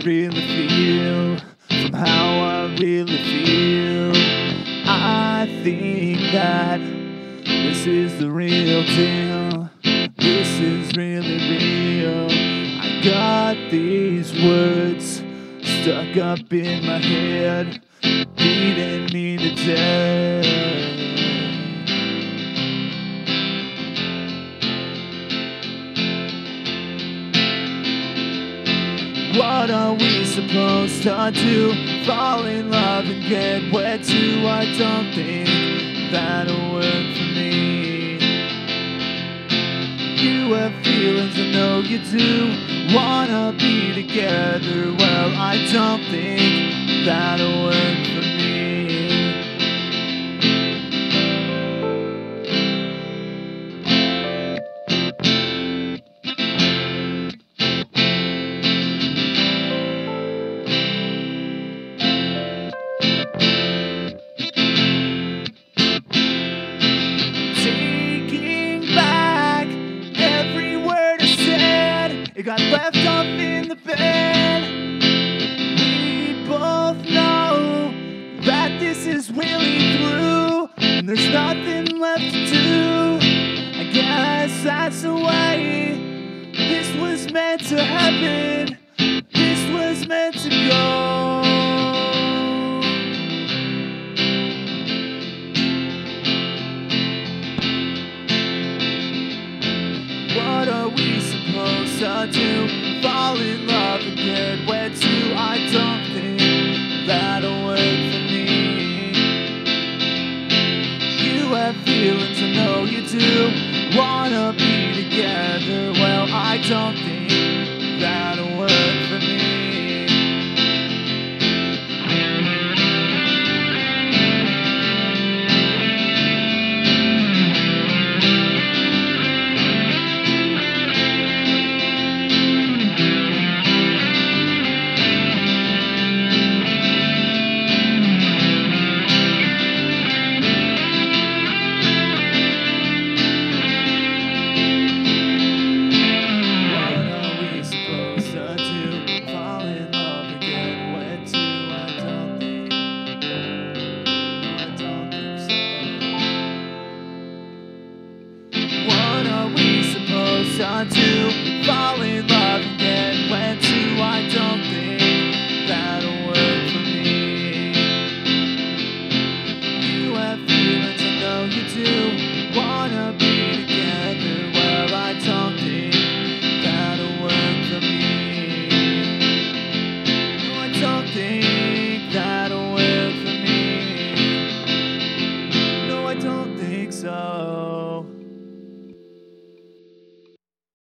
really feel, from how I really feel. I think that this is the real deal. This is really real. I got these words stuck up in my head, beating me to death. What are we supposed to do? Fall in love and get wet too? I don't think that'll work for me. You have feelings, I know you do. Wanna be together? Well, I don't think that'll work for me. It got left off in the bed. We both know that this is really through, and there's nothing left to do. I guess that's the way this was meant to happen. This was meant to go. What are we supposed to do? Fall in love and get wet too? I don't think that'll work for me. You have feelings, I know you do. Wanna be together? Well, I don't think that'll work for me. To